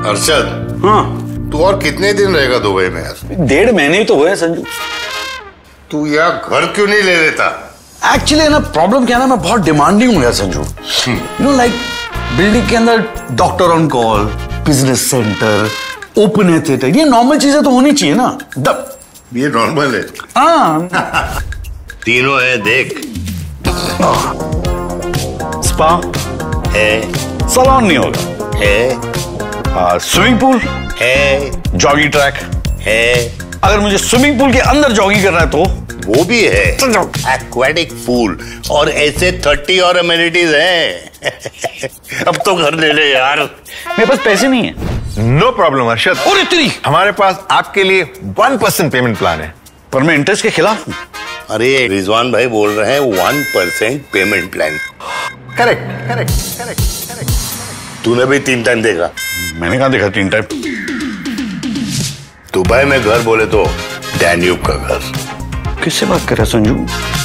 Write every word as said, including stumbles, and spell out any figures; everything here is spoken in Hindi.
अरशद, हाँ तू और कितने दिन रहेगा दुबई में यार? डेढ़ महीने ही तो हुए संजू। तू यहाँ घर क्यों नहीं ले लेता? एक्चुअली ना प्रॉब्लम क्या है ना, मैं बहुत डिमांडिंग हूँ यार Sanju. You know like building के अंदर doctor on call, business centre, open है थिएटर, ये नॉर्मल चीजें तो होनी चाहिए ना। द... ये नॉर्मल है। हाँ तीनों है देख। स्पा है, सैलून नहीं होगा, है, स्विमिंग पूल है, जॉगिंग ट्रैक है। अगर मुझे स्विमिंग पूल के अंदर जॉगिंग करना है तो वो भी है, एक्वेटिक पूल, और ऐसे थर्टी और अमेनिटीज हैं। अब तो घर ले ले यार। मेरे पास पैसे नहीं है। नो प्रॉब्लम अर्शद, और इतनी हमारे पास आपके लिए वन परसेंट पेमेंट प्लान है। पर मैं इंटरेस्ट के खिलाफ हूँ। अरे रिजवान भाई बोल रहे हैं one percent payment plan. Correct correct correct correct. तूने भी तीन टाइम देखा? मैंने कहा देखा तीन टाइम। दुबई में घर बोले तो डैन्यूब का घर। किससे बात कर रहा है संजू?